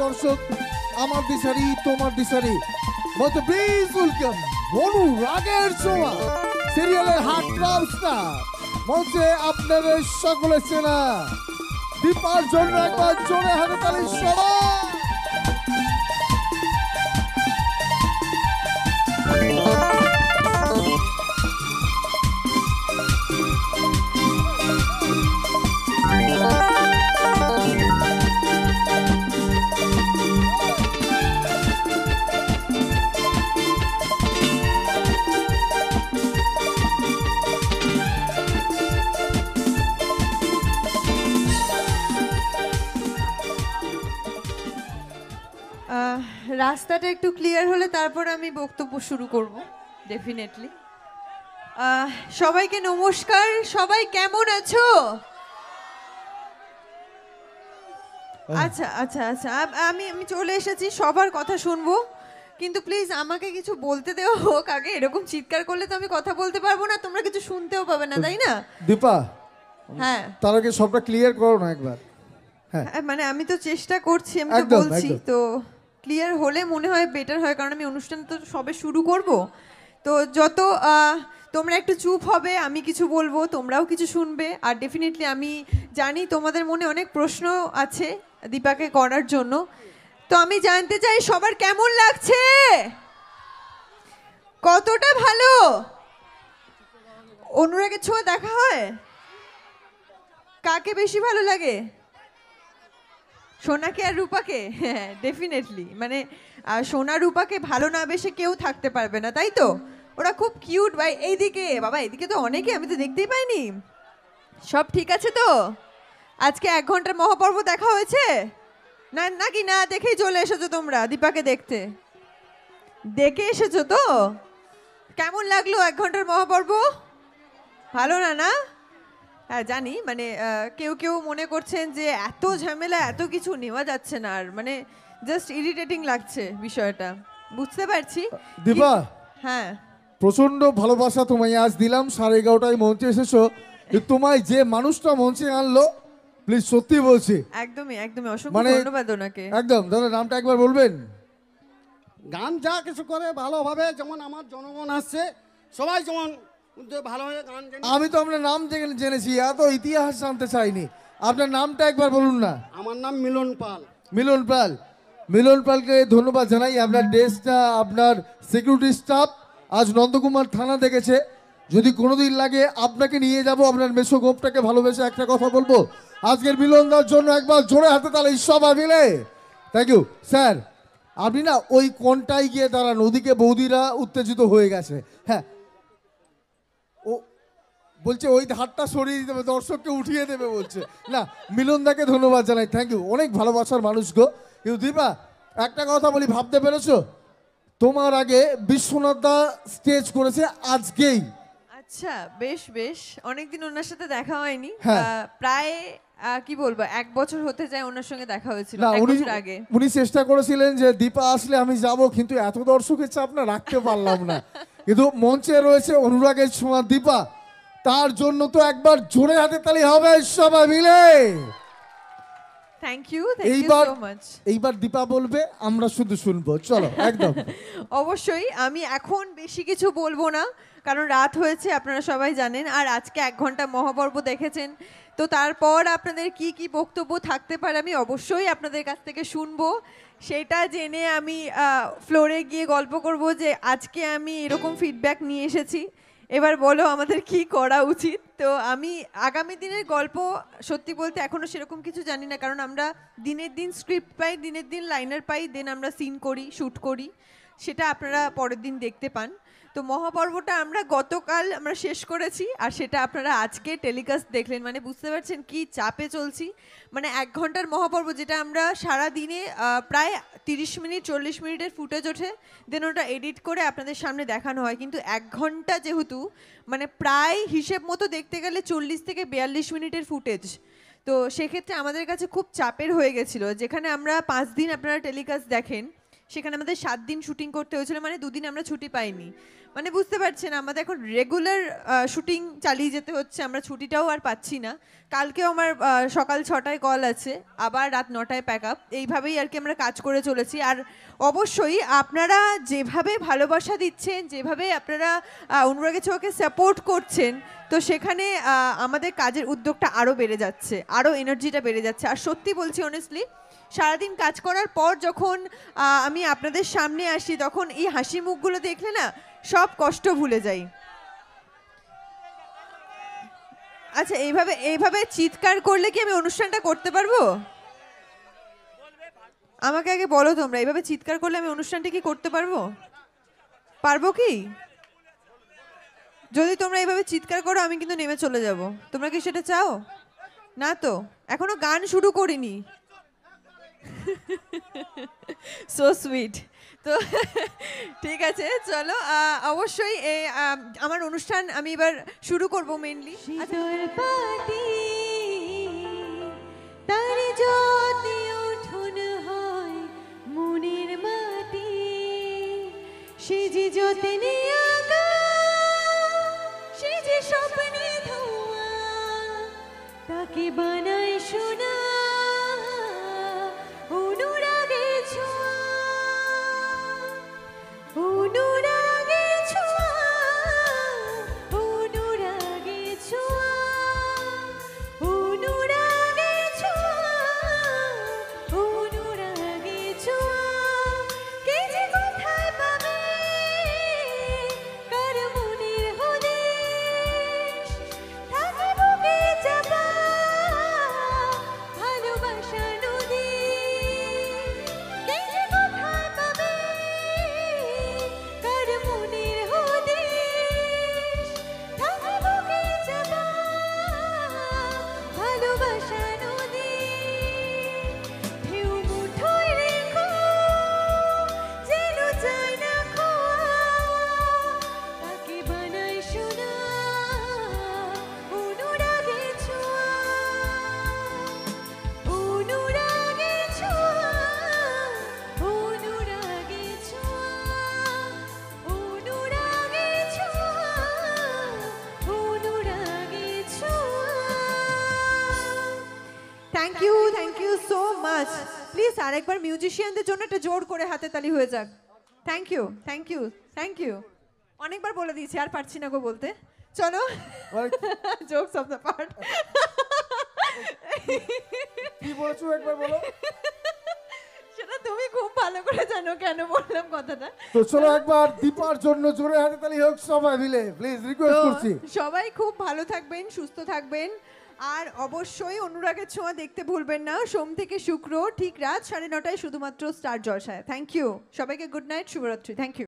দর্শক আমার দিশারি তোমার দিশারি মত প্লিজ ওয়েলকাম অনুরাগের ছোঁয়া সিরিয়ালের হার্ট ক্লাব স্টার মঞ্চে আপনাদের সকলে চেনা দীপার জন্য একবার জোরে হাতে তালি সবাই। রাস্তাটা একটু ক্লিয়ার হলে তারপর আমি বক্তব্য শুরু করব ডেফিনেটলি। সবাইকে নমস্কার। সবাই কেমন আছো? আচ্ছা আচ্ছা আচ্ছা আমি আমি চলে এসেছি, সবার কথা শুনবো, কিন্তু প্লিজ আমাকে কিছু বলতে দেওয়া হোক আগে। এরকম চিৎকার করলে তো আমি কথা বলতে পারবো না, তোমরা কিছু শুনতেও পাবে না, তাই না? দীপা, হ্যাঁ তার আগে সবটা ক্লিয়ার করো না একবার। হ্যাঁ মানে আমি তো চেষ্টা করছি, আমি তো বলছি তো ক্লিয়ার হলে মনে হয় বেটার হয়, কারণ আমি অনুষ্ঠান তো সবে শুরু করব। তো যত তোমরা একটু চুপ হবে, আমি কিছু বলবো, তোমরাও কিছু শুনবে। আর ডেফিনেটলি আমি জানি তোমাদের মনে অনেক প্রশ্ন আছে দীপাকে করার জন্য, তো আমি জানতে চাই সবার কেমন লাগছে, কতটা ভালো। অনুরাগের ছোঁয়া দেখা হয়? কাকে বেশি ভালো লাগে? সোনাকে আর রূপাকে? হ্যাঁ ডেফিনেটলি, মানে সোনা রূপাকে ভালো না বেশে কেউ থাকতে পারবে না, তাই তো? ওরা খুব কিউট ভাই। এইদিকে বাবা, এইদিকে তো অনেকে, আমি তো দেখতেই পাইনি। সব ঠিক আছে তো? আজকে 1 ঘন্টার মহাপর্ব দেখা হয়েছে না নাকি? না দেখেই চলে এসেছো তোমরা দীপাকে দেখতে? দেখে এসেছো তো? কেমন লাগলো 1 ঘন্টার মহাপর্ব? ভালো না? না হ্যাঁ জানি, মানে কেউ কেউ মনে করছেন যে এত ঝামেলা, এত কিছু নেওয়া যাচ্ছে না, আর মানে জাস্ট ইরিটেটিং লাগছে বিষয়টা, বুঝতে পারছি। দীপা, হ্যাঁ প্রচন্ড ভালোবাসা তোমায় আজ দিলাম, 11:30টায় মঞ্চে এসেছো, তোমায় যে মানুষটা মঞ্চে আনলো, প্লিজ সত্যি বলছি একদমই একদমই অসংখ্য ধন্যবাদ ওনাকে। একদম। দাদা নামটা একবার বলবেন? গান যা কিছু করে ভালোভাবে, যেমন আমার জনগণ আসছে সবাই যেমন ভালোভাবে গান। আমি তো আপনার নাম জেনেছি, এত ইতিহাস জানতে চাইনি। আপনার নামটা একবার বলুন না। আমার নাম মিলন পাল। মিলন পাল। মিলন পালকে ধন্যবাদ জানাই। আপনার ড্রেসটা, আপনার সিকিউরিটি স্টাফ আজ নন্দকুমার থানা দেখেছে। যদি কোনোদিন লাগে আপনাকে নিয়ে যাব, আপনার মেসো গোপটাকে ভালোবেসে একটা কথা বলবো। আজকের মিলনদার জন্য একবার জোরে হাতে তালে সবাই মিলে। Thank you sir. আপনি না ওই কোনটাই গিয়ে দাঁড়ান, ওদিকে বৌদিরা উত্তেজিত হয়ে গেছে। হ্যাঁ ও বলছে ওই হাতটা সরিয়ে দিতে হবে, দর্শককে উঠিয়ে দেবে বলছে। না, মিলনদাকে ধন্যবাদ জানাই, থ্যাংক ইউ। অনেক ভালোবাসার মানুষ গো। কিন্তু দীপা একটা কথা বলি, ভাবতে পেরেছো তোমার আগে বিশ্বনাথ দা স্টেজ করেছে আজকেই? আচ্ছা বেশ বেশ, অনেকদিন ওনার সাথে দেখা হয়নি। হ্যাঁ। প্রায় কি বলবো 1 বছর হতে যায় ওনার সঙ্গে দেখা হয়েছিল, না 1 বছর আগে। উনি চেষ্টা করেছিলেন যে দীপা আসলে আমি যাব, কিন্তু এত দর্শকের চাপ না রাখতে পারলাম না। কিন্তু মঞ্চে রয়েছে অনুরাগের ছোঁয়া দীপা, তার জন্য তো একবার জোরে হাতে তালি হবে সবাই মিলে। Thank you so much. এইবার দীপা বলবে, আমরা শুধু শুনবো। চলো একদম। অবশ্যই আমি এখন বেশি কিছু বলবো না, কারণ রাত হয়েছে, আপনারা সবাই জানেন। আর আজকে 1 ঘন্টা মহাপর্ব দেখেছেন, তো তারপর আপনাদের কি কি বক্তব্য থাকতে পারে আমি অবশ্যই আপনাদের কাছ থেকে শুনবো। সেটা জেনে আমি ফ্লোরে গিয়ে গল্প করব যে আজকে আমি এরকম ফিডব্যাক নিয়ে এসেছি, এবার বলো আমাদের কি করা উচিত। তো আমি আগামী দিনের গল্প সত্যি বলতে এখনো সেরকম কিছু জানি না, কারণ আমরা দিনের দিন স্ক্রিপ্ট পাই, দিনের দিন লাইনার পাই, দেন আমরা সিন করি, শ্যুট করি, সেটা আপনারা পরের দিন দেখতে পান। তো মহাপর্বটা আমরা গতকাল আমরা শেষ করেছি, আর সেটা আপনারা আজকে টেলিকাস্ট দেখলেন, মানে বুঝতে পারছেন কি চাপে চলছি। মানে 1 ঘন্টার মহাপর্ব, যেটা আমরা সারা দিনে প্রায় 30 মিনিট 40 মিনিটের ফুটেজ ওঠে, দেন ওটা এডিট করে আপনাদের সামনে দেখানো হয়। কিন্তু 1 ঘন্টা যেহেতু, মানে প্রায় হিসেব মতো দেখতে গেলে 40 থেকে 42 মিনিটের ফুটেজ, তো সেক্ষেত্রে আমাদের কাছে খুব চাপের হয়ে গেছিলো। যেখানে আমরা 5 দিন আপনারা টেলিকাস্ট দেখেন, সেখানে আমাদের 7 দিন শুটিং করতে হয়েছিল, মানে 2 দিন আমরা ছুটি পাইনি। মানে বুঝতে পারছেন আমাদের এখন রেগুলার শুটিং চালিয়ে যেতে হচ্ছে, আমরা ছুটিটাও আর পাচ্ছি না। কালকেও আমার সকাল 6টায় কল আছে, আবার রাত 9টায় প্যাক আপ, এইভাবেই আর কি আমরা কাজ করে চলেছি। আর অবশ্যই আপনারা যেভাবে ভালোবাসা দিচ্ছেন, যেভাবে আপনারা অনুরাগের ছোঁয়াকে সাপোর্ট করছেন, তো সেখানে আমাদের কাজের উদ্যোগটা আরও বেড়ে যাচ্ছে, আরও এনার্জিটা বেড়ে যাচ্ছে। আর সত্যি বলছি অনেস্টলি, সারাদিন কাজ করার পর যখন আমি আপনাদের সামনে আসি, তখন এই হাসি মুখগুলো দেখলে না সব কষ্ট ভুলে যাই। আচ্ছা, এইভাবে চিৎকার করলে কি আমি অনুষ্ঠানটা করতে পারবো? আমাকে আগে বলো তোমরা, এইভাবে চিৎকার করলে আমি অনুষ্ঠানটা কি করতে পারবো? পারবো কি? যদি তোমরা এইভাবে চিৎকার করো আমি কিন্তু নেমে চলে যাব। তোমরা কি সেটা চাও? না তো, এখনো গান শুরু করিনি। So sweet. তো ঠিক আছে, চলো অবশ্যই আমার অনুষ্ঠান আমি এবার শুরু করবো মেনলি। মনের মাটি সে যে যতনে আগা, সে যে স্বপ্নে ধোয়া, তাকে বানায় সোনা অনুরাগে ছোঁয়া, অনুরাগে ছোঁয়া, অনুরাগে ছোঁয়া, অনুরাগে ছোঁয়া, অনুরাগে ছোঁয়া। কে যে কোথায় পাবে কার মনের হদিশ, থাকে বুকে চাপা ভালোবাসা নদী। কে যে কোথায় পাবে কার মনের হদিশ, থাকে বুকে চাপা ভালোবাসা নদী। ঢেউ মুঠোয় রেখো যেন চায় না খোয়া, তাকে বানায় সোনা অনুরাগে ছোঁয়া, অনুরাগে ছোঁয়া, অনুরাগে ছোঁয়া, অনুরাগে ছোঁয়া, অনুরাগে ছোঁয়া। Thank you so much. Please আরেকবার মিউজিশিয়ানদের জন্য একটা জোর করে হাতে তালি হয়ে যাক। Thank you, thank you, thank you. অনেকবার বলে দিয়েছি, আর পারছি না গো বলতে। চলো, জোকস অফ দ্য পার্ট। কি বলেছো একবার বলো। সেটা তুমি খুব ভালো করে জানো কেন বললাম কথাটা। তো চলো একবার দীপার জন্য জোরে হাতে তালি হোক সবাই মিলে, প্লিজ রিকোয়েস্ট তো করছি। সবাই খুব ভালো থাকবেন, সুস্থ থাকবেন, আর অবশ্যই অনুরাগের ছোঁয়া দেখতে ভুলবেন না। সোম থেকে শুক্র ঠিক রাত 9:30টায় শুধুমাত্র স্টার জলসায়। থ্যাংক ইউ সবাইকে, গুড নাইট, শুভরাত্রি। Thank you.